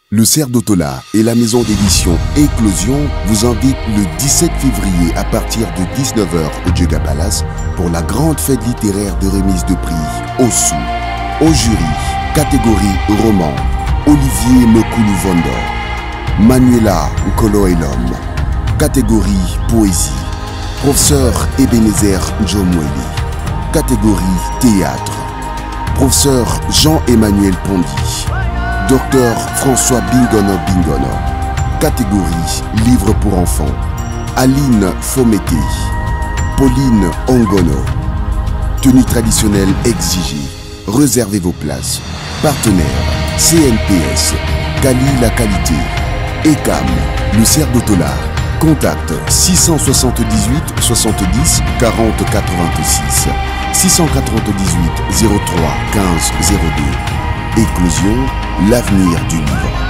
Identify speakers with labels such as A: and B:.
A: Le Cerf d'Otola et la maison d'édition Éclosion vous invitent le 17 février à partir de 19h au Djega Palace pour la grande fête littéraire de remise de prix au sou. Au jury, catégorie roman, Olivier Mokulu-Vondo, Manuela Nkolo-Elom. Catégorie poésie, professeur Ebenezer Njomweli. Catégorie théâtre, professeur Jean-Emmanuel Pondy. Docteur François Bingono. Catégorie livre pour enfants, Aline Fomete. Pauline Ongono. Tenue traditionnelle exigée. Réservez vos places. Partenaires CNPS, Cali la qualité, ECAM, le Cerf d'Otola. Contact 678 70 40 86 698 03 15 02. Éclosion, l'avenir du livre.